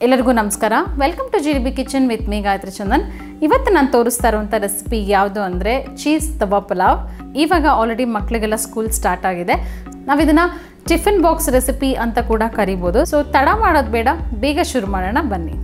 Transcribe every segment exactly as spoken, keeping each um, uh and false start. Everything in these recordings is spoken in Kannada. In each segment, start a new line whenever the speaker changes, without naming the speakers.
ಎಲ್ಲರಿಗೂ ನಮಸ್ಕಾರ. ವೆಲ್ಕಮ್ ಟು ಜಿರಿಬಿ kitchen with me Gayathri Chandan. ಇವತ್ತು ನಾನು ತೋರಿಸ್ತಾ ಇರುವಂಥ ರೆಸಿಪಿ ಯಾವುದು ಅಂದರೆ ಚೀಸ್ ತವಾ ಪಲಾವ್. ಇವಾಗ ಆಲ್ರೆಡಿ ಮಕ್ಕಳಿಗೆಲ್ಲ ಸ್ಕೂಲ್ ಸ್ಟಾರ್ಟ್ ಆಗಿದೆ. ನಾವು ಇದನ್ನು ಟಿಫಿನ್ ಬಾಕ್ಸ್ ರೆಸಿಪಿ ಅಂತ ಕೂಡ ಕರಿಬೋದು. ಸೊ ತಡ ಮಾಡೋದು ಬೇಡ, ಬೇಗ ಶುರು ಮಾಡೋಣ ಬನ್ನಿ.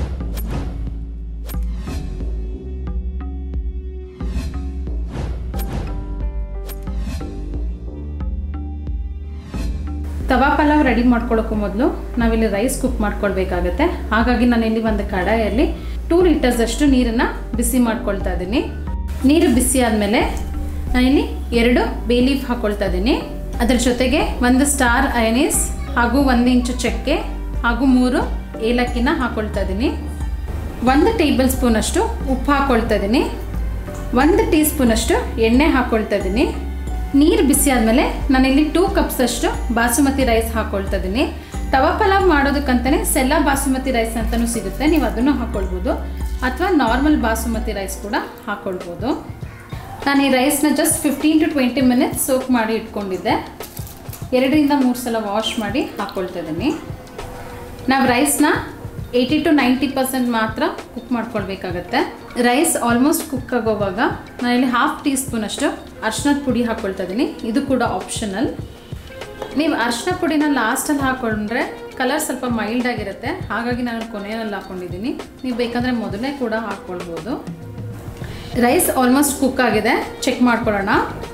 ತವಾ ಪಲಾವ್ ರೆಡಿ ಮಾಡ್ಕೊಳ್ಳೋಕ್ಕೂ ಮೊದಲು ನಾವಿಲ್ಲಿ ರೈಸ್ ಕುಕ್ ಮಾಡ್ಕೊಳ್ಬೇಕಾಗತ್ತೆ. ಹಾಗಾಗಿ ನಾನಿಲ್ಲಿ ಒಂದು ಕಡಾಯಲ್ಲಿ ಟೂ ಲೀಟರ್ಸಷ್ಟು ನೀರನ್ನು ಬಿಸಿ ಮಾಡ್ಕೊಳ್ತಾ ಇದ್ದೀನಿ. ನೀರು ಬಿಸಿ ಆದಮೇಲೆ ನಾನಿಲ್ಲಿ ಎರಡು ಬೇ ಲೀಫ್ ಹಾಕ್ಕೊಳ್ತಾ ಇದ್ದೀನಿ. ಅದರ ಜೊತೆಗೆ ಒಂದು ಸ್ಟಾರ್ ಅಯನೀಸ್ ಹಾಗೂ ಒಂದು ಇಂಚು ಚಕ್ಕೆ ಹಾಗೂ ಮೂರು ಏಲಕ್ಕಿನ ಹಾಕ್ಕೊಳ್ತಾ ಇದ್ದೀನಿ. ಒಂದು ಟೇಬಲ್ ಸ್ಪೂನಷ್ಟು ಉಪ್ಪು ಹಾಕ್ಕೊಳ್ತಾ ಇದ್ದೀನಿ. ಒಂದು ಟೀ ಸ್ಪೂನಷ್ಟು ಎಣ್ಣೆ ಹಾಕ್ಕೊಳ್ತಾ ಇದ್ದೀನಿ. ನೀರು ಬಿಸಿ ಆದಮೇಲೆ ನಾನಿಲ್ಲಿ ಟೂ ಕಪ್ಸಷ್ಟು ಬಾಸುಮತಿ ರೈಸ್ ಹಾಕ್ಕೊಳ್ತಾ ಇದ್ದೀನಿ. ತವಾ ಪಲಾವ್ ಮಾಡೋದಕ್ಕಂತಲೇ ಸೆಲ್ಲ ಬಾಸುಮತಿ ರೈಸ್ ಅಂತಲೂ ಸಿಗುತ್ತೆ, ನೀವು ಅದನ್ನು ಹಾಕ್ಕೊಳ್ಬೋದು ಅಥವಾ ನಾರ್ಮಲ್ ಬಾಸುಮತಿ ರೈಸ್ ಕೂಡ ಹಾಕ್ಕೊಳ್ಬೋದು. ನಾನು ಈ ರೈಸ್ನ just fifteen to twenty minutes soak ಮಾಡಿ ಇಟ್ಕೊಂಡಿದ್ದೆ. ಎರಡರಿಂದ ಮೂರು ಸಲ ವಾಶ್ ಮಾಡಿ ಹಾಕ್ಕೊಳ್ತಾ ಇದ್ದೀನಿ. ನಾವು ರೈಸ್ನ ಏಯ್ಟಿ ಟು ನೈಂಟಿ ಪರ್ಸೆಂಟ್ ಮಾತ್ರ ಕುಕ್ ಮಾಡ್ಕೊಳ್ಬೇಕಾಗತ್ತೆ. ರೈಸ್ ಆಲ್ಮೋಸ್ಟ್ ಕುಕ್ ಆಗೋವಾಗ ನಾನಿಲ್ಲಿ ಹಾಫ್ ಟೀ ಸ್ಪೂನಷ್ಟು ಅರ್ಶಿನದ ಪುಡಿ ಹಾಕ್ಕೊಳ್ತಾ ಇದ್ದೀನಿ. ಇದು ಕೂಡ ಆಪ್ಷನಲ್. ನೀವು ಅರ್ಶಿನ ಪುಡಿನ ಲಾಸ್ಟಲ್ಲಿ ಹಾಕ್ಕೊಂಡ್ರೆ ಕಲರ್ ಸ್ವಲ್ಪ ಮೈಲ್ಡ್ ಆಗಿರುತ್ತೆ, ಹಾಗಾಗಿ ನಾನು ಕೊನೆಯಲ್ಲಿ ಹಾಕ್ಕೊಂಡಿದ್ದೀನಿ. ನೀವು ಬೇಕಂದರೆ ಮೊದಲೇ ಕೂಡ ಹಾಕ್ಕೊಳ್ಬೋದು. ರೈಸ್ ಆಲ್ಮೋಸ್ಟ್ ಕುಕ್ ಆಗಿದೆ, ಚೆಕ್ ಮಾಡ್ಕೊಳ್ಳೋಣ.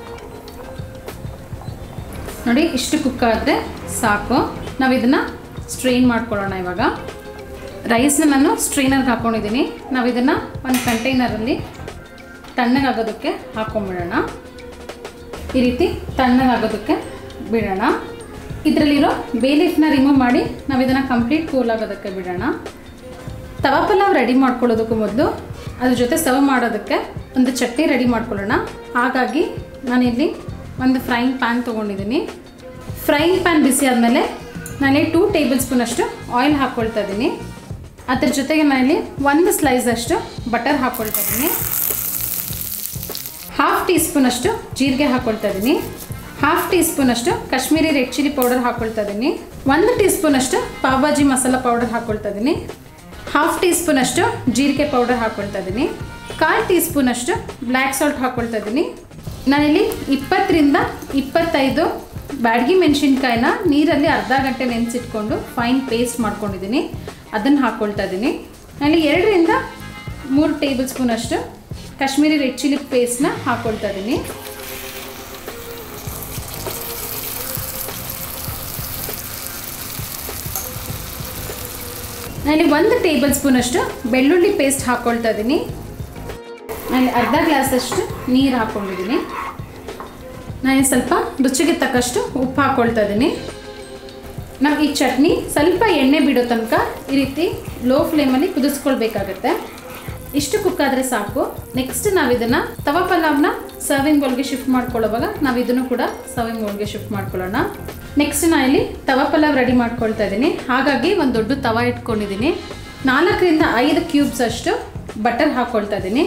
ನೋಡಿ, ಇಷ್ಟು ಕುಕ್ ಆದರೆ ಸಾಕು. ನಾವು ಇದನ್ನು ಸ್ಟ್ರೈನ್ ಮಾಡ್ಕೊಳ್ಳೋಣ. ಇವಾಗ ರೈಸ್ನ ನಾನು ಸ್ಟ್ರೈನರ್ಗೆ ಹಾಕ್ಕೊಂಡಿದ್ದೀನಿ. ನಾವು ಇದನ್ನು ಒಂದು ಕಂಟೈನರಲ್ಲಿ ತಣ್ಣಗಾಗೋದಕ್ಕೆ ಹಾಕ್ಕೊಂಬಿಡೋಣ. ಈ ರೀತಿ ತಣ್ಣಗಾಗೋದಕ್ಕೆ ಬಿಡೋಣ. ಇದರಲ್ಲಿರೋ ಬೇ ಲೀಫ್ನ ರಿಮೂವ್ ಮಾಡಿ ನಾವು ಇದನ್ನು ಕಂಪ್ಲೀಟ್ ಕೂಲ್ ಆಗೋದಕ್ಕೆ ಬಿಡೋಣ. ತವಾ ಪಲಾವ್ ರೆಡಿ ಮಾಡ್ಕೊಳ್ಳೋದಕ್ಕೂ ಮೊದಲು ಅದ್ರ ಜೊತೆ ಸರ್ವ್ ಮಾಡೋದಕ್ಕೆ ಒಂದು ಚಟ್ನಿ ರೆಡಿ ಮಾಡ್ಕೊಳ್ಳೋಣ. ಹಾಗಾಗಿ ನಾನಿಲ್ಲಿ ಒಂದು ಫ್ರೈಯಿಂಗ್ ಪ್ಯಾನ್ ತೊಗೊಂಡಿದ್ದೀನಿ. ಫ್ರೈಯಿಂಗ್ ಪ್ಯಾನ್ ಬಿಸಿ ಆದಮೇಲೆ ನಾನಿಲ್ಲಿ ಟೂ ಟೇಬಲ್ ಸ್ಪೂನಷ್ಟು ಆಯಿಲ್ ಹಾಕ್ಕೊಳ್ತಾ ಇದ್ದೀನಿ. ಅದ್ರ ಜೊತೆಗೆ ನಾನಿಲ್ಲಿ ಒಂದು ಸ್ಲೈಸಷ್ಟು ಬಟರ್ ಹಾಕ್ಕೊಳ್ತಾ ಇದ್ದೀನಿ. ಹಾಫ್ ಟೀ ಸ್ಪೂನಷ್ಟು ಜೀರಿಗೆ ಹಾಕ್ಕೊಳ್ತಾ ಇದ್ದೀನಿ. ಹಾಫ್ ಟೀ ಸ್ಪೂನಷ್ಟು ಕಾಶ್ಮೀರಿ ರೆಡ್ ಚಿಲ್ಲಿ ಪೌಡರ್ ಹಾಕ್ಕೊಳ್ತಾ ಇದ್ದೀನಿ. ಒಂದು ಟೀ ಸ್ಪೂನಷ್ಟು ಪಾವ್ ಭಾಜಿ ಮಸಾಲ ಪೌಡರ್ ಹಾಕ್ಕೊಳ್ತಾ ಇದ್ದೀನಿ. ಹಾಫ್ ಟೀ ಸ್ಪೂನಷ್ಟು ಜೀರಿಗೆ ಪೌಡರ್ ಹಾಕ್ಕೊಳ್ತಾ ಇದ್ದೀನಿ. ಕಾಲು ಟೀ ಸ್ಪೂನಷ್ಟು ಬ್ಲ್ಯಾಕ್ ಸಾಲ್ಟ್ ಹಾಕ್ಕೊಳ್ತಾ ಇದ್ದೀನಿ. ನಾನಿಲ್ಲಿ ಇಪ್ಪತ್ತರಿಂದ ಇಪ್ಪತ್ತೈದು ಬ್ಯಾಡಗಿ ಮೆಣಸಿನ್ಕಾಯಿನ ನೀರಲ್ಲಿ ಅರ್ಧ ಗಂಟೆ ನೆನೆಸಿಟ್ಕೊಂಡು ಫೈನ್ ಪೇಸ್ಟ್ ಮಾಡ್ಕೊಂಡಿದ್ದೀನಿ. ಅದನ್ನು ಹಾಕ್ಕೊಳ್ತಾ ಇದ್ದೀನಿ. ಅಲ್ಲಿ ಎರಡರಿಂದ ಮೂರು ಟೇಬಲ್ ಸ್ಪೂನಷ್ಟು ಕಾಶ್ಮೀರಿ ರೆಡ್ ಚಿಲ್ಲಿ ಪೇಸ್ಟ್ನ ಹಾಕ್ಕೊಳ್ತಾ ಇದ್ದೀನಿ. ಅಲ್ಲಿ ಒಂದು ಟೇಬಲ್ ಸ್ಪೂನಷ್ಟು ಬೆಳ್ಳುಳ್ಳಿ ಪೇಸ್ಟ್ ಹಾಕ್ಕೊಳ್ತಾ ಇದ್ದೀನಿ. ಅಲ್ಲಿ ಅರ್ಧ ಗ್ಲಾಸಷ್ಟು ನೀರು ಹಾಕ್ಕೊಂಡಿದ್ದೀನಿ. ನಾನು ಸ್ವಲ್ಪ ರುಚಿಗೆ ತಕ್ಕಷ್ಟು ಉಪ್ಪು ಹಾಕ್ಕೊಳ್ತಾ ಇದ್ದೀನಿ. ನಾವು ಈ ಚಟ್ನಿ ಸ್ವಲ್ಪ ಎಣ್ಣೆ ಬಿಡೋ ತನಕ ಈ ರೀತಿ ಲೋ ಫ್ಲೇಮಲ್ಲಿ ಕುದಿಸ್ಕೊಳ್ಬೇಕಾಗತ್ತೆ. ಇಷ್ಟು ಕುಕ್ ಆದರೆ ಸಾಕು. ನೆಕ್ಸ್ಟ್ ನಾವು ಇದನ್ನು ತವಾ ಪಲಾವ್ನ ಸರ್ವಿಂಗ್ ಬೌಲ್ಗೆ ಶಿಫ್ಟ್ ಮಾಡ್ಕೊಳ್ಳೋವಾಗ ನಾವು ಇದನ್ನು ಕೂಡ ಸರ್ವಿಂಗ್ ಬೌಲ್ಗೆ ಶಿಫ್ಟ್ ಮಾಡ್ಕೊಳ್ಳೋಣ. ನೆಕ್ಸ್ಟ್ ನಾನು ಇಲ್ಲಿ ತವಾ ಪಲಾವ್ ರೆಡಿ ಮಾಡ್ಕೊಳ್ತಾ ಇದ್ದೀನಿ. ಹಾಗಾಗಿ ಒಂದು ದೊಡ್ಡ ತವಾ ಇಟ್ಕೊಂಡಿದ್ದೀನಿ. ನಾಲ್ಕರಿಂದ ಐದು ಕ್ಯೂಬ್ಸ್ ಅಷ್ಟು ಬಟರ್ ಹಾಕ್ಕೊಳ್ತಾ ಇದ್ದೀನಿ.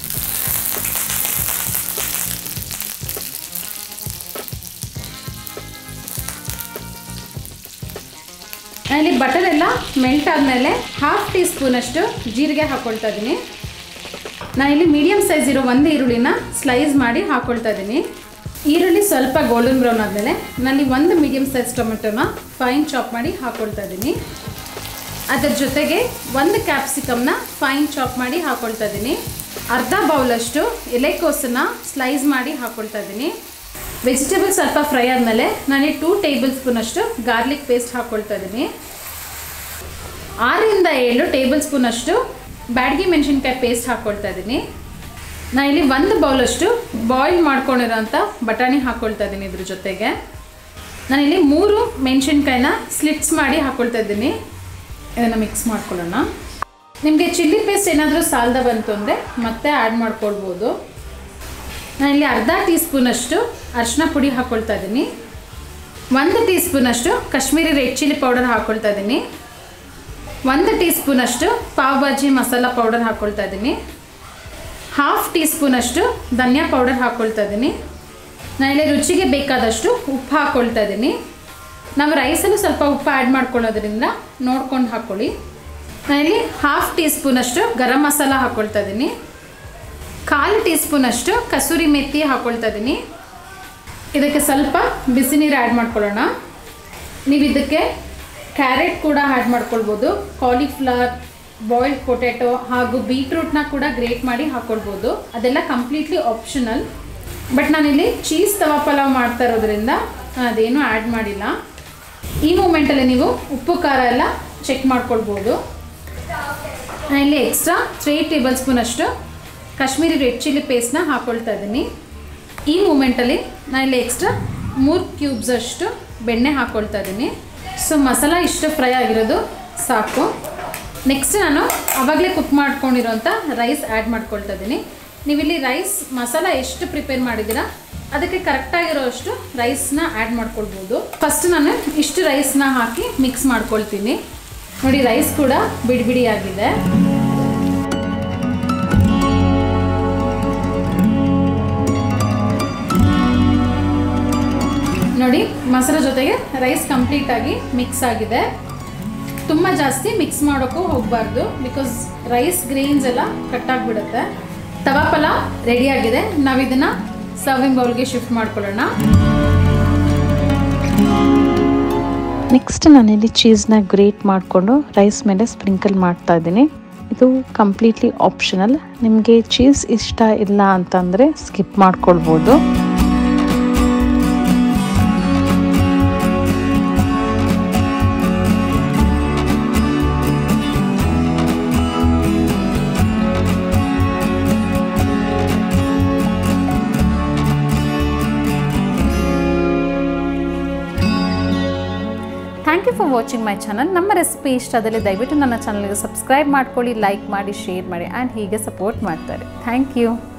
ಇಲ್ಲಿ ಬಟರ್ ಎಲ್ಲ ಮೆಲ್ಟ್ ಆದಮೇಲೆ ಹಾಫ್ ಟೀ ಸ್ಪೂನಷ್ಟು ಜೀರಿಗೆ ಹಾಕ್ಕೊಳ್ತಾ ಇದ್ದೀನಿ. ನಾನಿಲ್ಲಿ ಮೀಡಿಯಮ್ ಸೈಜ್ ಇರೋ ಒಂದು ಈರುಳ್ಳಿನ ಸ್ಲೈಸ್ ಮಾಡಿ ಹಾಕ್ಕೊಳ್ತಾ ಇದ್ದೀನಿ. ಈರುಳ್ಳಿ ಸ್ವಲ್ಪ ಗೋಲ್ಡನ್ ಬ್ರೌನ್ ಆದಮೇಲೆ ನಾನಲ್ಲಿ ಒಂದು ಮೀಡಿಯಮ್ ಸೈಜ್ ಟೊಮೆಟೊನ ಫೈನ್ ಚಾಪ್ ಮಾಡಿ ಹಾಕ್ಕೊಳ್ತಾ ಇದ್ದೀನಿ. ಅದರ ಜೊತೆಗೆ ಒಂದು ಕ್ಯಾಪ್ಸಿಕಮ್ನ ಫೈನ್ ಚಾಪ್ ಮಾಡಿ ಹಾಕ್ಕೊಳ್ತಾ ಇದ್ದೀನಿ. ಅರ್ಧ ಬೌಲಷ್ಟು ಎಲೆಕೋಸನ್ನ ಸ್ಲೈಸ್ ಮಾಡಿ ಹಾಕ್ಕೊಳ್ತಾ ಇದ್ದೀನಿ. ವೆಜಿಟೇಬಲ್ ಸ್ವಲ್ಪ ಫ್ರೈ ಆದಮೇಲೆ ನಾನು ಟೂ ಟೇಬಲ್ ಸ್ಪೂನಷ್ಟು ಗಾರ್ಲಿಕ್ ಪೇಸ್ಟ್ ಹಾಕ್ಕೊಳ್ತಾ ಇದ್ದೀನಿ. ಆರರಿಂದ ಏಳು ಟೇಬಲ್ ಸ್ಪೂನಷ್ಟು ಬ್ಯಾಡಗಿ ಮೆಣಸಿನ್ಕಾಯಿ ಪೇಸ್ಟ್ ಹಾಕ್ಕೊಳ್ತಾ ಇದ್ದೀನಿ. ನಾನಿಲ್ಲಿ ಒಂದು ಬೌಲಷ್ಟು ಬಾಯ್ಲ್ ಮಾಡ್ಕೊಂಡಿರೋಂಥ ಬಟಾಣಿ ಹಾಕ್ಕೊಳ್ತಾ ಇದ್ದೀನಿ. ಇದ್ರ ಜೊತೆಗೆ ನಾನಿಲ್ಲಿ ಮೂರು ಮೆಣಸಿನ್ಕಾಯಿನ ಸ್ಲಿಟ್ಸ್ ಮಾಡಿ ಹಾಕ್ಕೊಳ್ತಾ ಇದ್ದೀನಿ. ಇದನ್ನು ಮಿಕ್ಸ್ ಮಾಡ್ಕೊಳ್ಳೋಣ. ನಿಮಗೆ ಚಿಲ್ಲಿ ಪೇಸ್ಟ್ ಏನಾದರೂ ಸಾಲದ ಬಂತು ಅಂದರೆ ಮತ್ತೆ ಆ್ಯಡ್ ಮಾಡ್ಕೊಳ್ಬೋದು. ನಾನಿಲ್ಲಿ ಅರ್ಧ ಟೀ ಸ್ಪೂನಷ್ಟು ಅರಿಶಿನ ಪುಡಿ ಹಾಕ್ಕೊಳ್ತಾ ಇದ್ದೀನಿ. ಒಂದು ಟೀ ಸ್ಪೂನಷ್ಟು ಕಾಶ್ಮೀರಿ ರೆಡ್ ಚಿಲ್ಲಿ ಪೌಡರ್ ಹಾಕ್ಕೊಳ್ತಾ ಇದ್ದೀನಿ. ಒಂದು ಟೀ ಸ್ಪೂನಷ್ಟು ಪಾವ್ ಭಾಜಿ ಮಸಾಲ ಪೌಡರ್ ಹಾಕ್ಕೊಳ್ತಾ ಇದ್ದೀನಿ. ಹಾಫ್ ಟೀ ಸ್ಪೂನಷ್ಟು ಧನಿಯಾ ಪೌಡರ್ ಹಾಕ್ಕೊಳ್ತಾ ಇದ್ದೀನಿ. ನಾನಿಲ್ಲಿ ರುಚಿಗೆ ಬೇಕಾದಷ್ಟು ಉಪ್ಪು ಹಾಕ್ಕೊಳ್ತಾ ಇದ್ದೀನಿ. ನಾವು ರೈಸಲ್ಲೂ ಸ್ವಲ್ಪ ಉಪ್ಪು ಆ್ಯಡ್ ಮಾಡ್ಕೊಳ್ಳೋದ್ರಿಂದ ನೋಡ್ಕೊಂಡು ಹಾಕ್ಕೊಳ್ಳಿ. ನಾನಿಲ್ಲಿ ಹಾಫ್ ಟೀ ಸ್ಪೂನಷ್ಟು ಗರಂ ಮಸಾಲ ಹಾಕ್ಕೊಳ್ತಾ ಇದ್ದೀನಿ. ಕಾಲು ಟೀ ಸ್ಪೂನಷ್ಟು ಕಸೂರಿ ಮೆಥಿ ಹಾಕ್ಕೊಳ್ತಾ ಇದ್ದೀನಿ. ಇದಕ್ಕೆ ಸ್ವಲ್ಪ ಬಿಸಿ ನೀರು ಆ್ಯಡ್ ಮಾಡ್ಕೊಳ್ಳೋಣ. ನೀವು ಇದಕ್ಕೆ ಕ್ಯಾರೆಟ್ ಕೂಡ ಆ್ಯಡ್ ಮಾಡ್ಕೊಳ್ಬೋದು, ಕಾಲಿಫ್ಲವರ್, ಬಾಯ್ಲ್ಡ್ ಪೊಟ್ಯಾಟೊ ಹಾಗೂ ಬೀಟ್ರೂಟ್ನ ಕೂಡ ಗ್ರೇಟ್ ಮಾಡಿ ಹಾಕ್ಕೊಳ್ಬೋದು. ಅದೆಲ್ಲ ಕಂಪ್ಲೀಟ್ಲಿ ಆಪ್ಷನಲ್. ಬಟ್ ನಾನಿಲ್ಲಿ ಚೀಸ್ ತವಾ ಪಲಾವ್ ಮಾಡ್ತಾ ಇರೋದ್ರಿಂದ ಅದೇನೂ ಆ್ಯಡ್ ಮಾಡಿಲ್ಲ. ಈ ಮೂಮೆಂಟಲ್ಲಿ ನೀವು ಉಪ್ಪು ಖಾರ ಎಲ್ಲ ಚೆಕ್ ಮಾಡ್ಕೊಳ್ಬೋದು. ನಾನಿಲ್ಲಿ ಎಕ್ಸ್ಟ್ರಾ ತ್ರೀ ಟೇಬಲ್ ಸ್ಪೂನಷ್ಟು ಕಾಶ್ಮೀರಿ ರೆಡ್ ಚಿಲ್ಲಿ ಪೇಸ್ಟ್ನ ಹಾಕ್ಕೊಳ್ತಾ ಇದ್ದೀನಿ. ಈ ಮೂಮೆಂಟಲ್ಲಿ ನಾನಿಲ್ಲಿ ಎಕ್ಸ್ಟ್ರಾ ಮೂರು ಕ್ಯೂಬ್ಸಷ್ಟು ಬೆಣ್ಣೆ ಹಾಕ್ಕೊಳ್ತಾ ಇದ್ದೀನಿ. ಸೊ ಮಸಾಲ ಇಷ್ಟು ಫ್ರೈ ಆಗಿರೋದು ಸಾಕು. ನೆಕ್ಸ್ಟ್ ನಾನು ಆವಾಗಲೇ ಕುಕ್ ಮಾಡ್ಕೊಂಡಿರೋಂಥ ರೈಸ್ ಆ್ಯಡ್ ಮಾಡ್ಕೊಳ್ತಾ ಇದ್ದೀನಿ. ನೀವಿಲ್ಲಿ ರೈಸ್ ಮಸಾಲ ಎಷ್ಟು ಪ್ರಿಪೇರ್ ಮಾಡಿದ್ದೀರಾ ಅದಕ್ಕೆ ಕರೆಕ್ಟಾಗಿರೋ ಅಷ್ಟು ರೈಸ್ನ ಆ್ಯಡ್ ಮಾಡ್ಕೊಳ್ಬೋದು. ಫಸ್ಟ್ ನಾನು ಇಷ್ಟು ರೈಸ್ನ ಹಾಕಿ ಮಿಕ್ಸ್ ಮಾಡ್ಕೊಳ್ತೀನಿ. ನೋಡಿ, ರೈಸ್ ಕೂಡ ಬಿಡಿ ಬಿಡಿಯಾಗಿದೆ. ನೋಡಿ, ಮಸಾಲ ಜೊತೆಗೆ ರೈಸ್ ಕಂಪ್ಲೀಟಾಗಿ ಮಿಕ್ಸ್ ಆಗಿದೆ. ತುಂಬ ಜಾಸ್ತಿ ಮಿಕ್ಸ್ ಮಾಡೋಕ್ಕೂ ಹೋಗಬಾರ್ದು, ಬಿಕಾಸ್ ರೈಸ್ ಗ್ರೇನ್ಸ್ ಎಲ್ಲ ಕಟ್ಟಾಗಿಬಿಡುತ್ತೆ. ತವಾ ಪಲಾವ್ ರೆಡಿಯಾಗಿದೆ. ನಾವು ಇದನ್ನು ಸರ್ವಿಂಗ್ ಬೌಲ್ಗೆ ಶಿಫ್ಟ್ ಮಾಡ್ಕೊಳ್ಳೋಣ.
ನೆಕ್ಸ್ಟ್ ನಾನಿಲ್ಲಿ ಚೀಸ್ನ ಗ್ರೇಟ್ ಮಾಡಿಕೊಂಡು ರೈಸ್ ಮೇಲೆ ಸ್ಪ್ರಿಂಕಲ್ ಮಾಡ್ತಾ ಇದ್ದೀನಿ. ಇದು ಕಂಪ್ಲೀಟ್ಲಿ ಆಪ್ಷನಲ್. ನಿಮಗೆ ಚೀಸ್ ಇಷ್ಟ ಇಲ್ಲ ಅಂತಂದರೆ ಸ್ಕಿಪ್ ಮಾಡ್ಕೊಳ್ಬೋದು.
Thank you for watching my channel. ನಮ್ಮ ರೆಸಿಪಿ ಇಷ್ಟ ಆದಲ್ಲಿ ದಯವಿಟ್ಟು ನನ್ನ ಚಾನಲ್ಗೆ ಸಬ್ಸ್ಕ್ರೈಬ್ ಮಾಡ್ಕೊಳ್ಳಿ, ಲೈಕ್ ಮಾಡಿ, ಶೇರ್ ಮಾಡಿ ಆ್ಯಂಡ್ ಹೀಗೆ ಸಪೋರ್ಟ್ ಮಾಡ್ತಾರೆ. Thank you.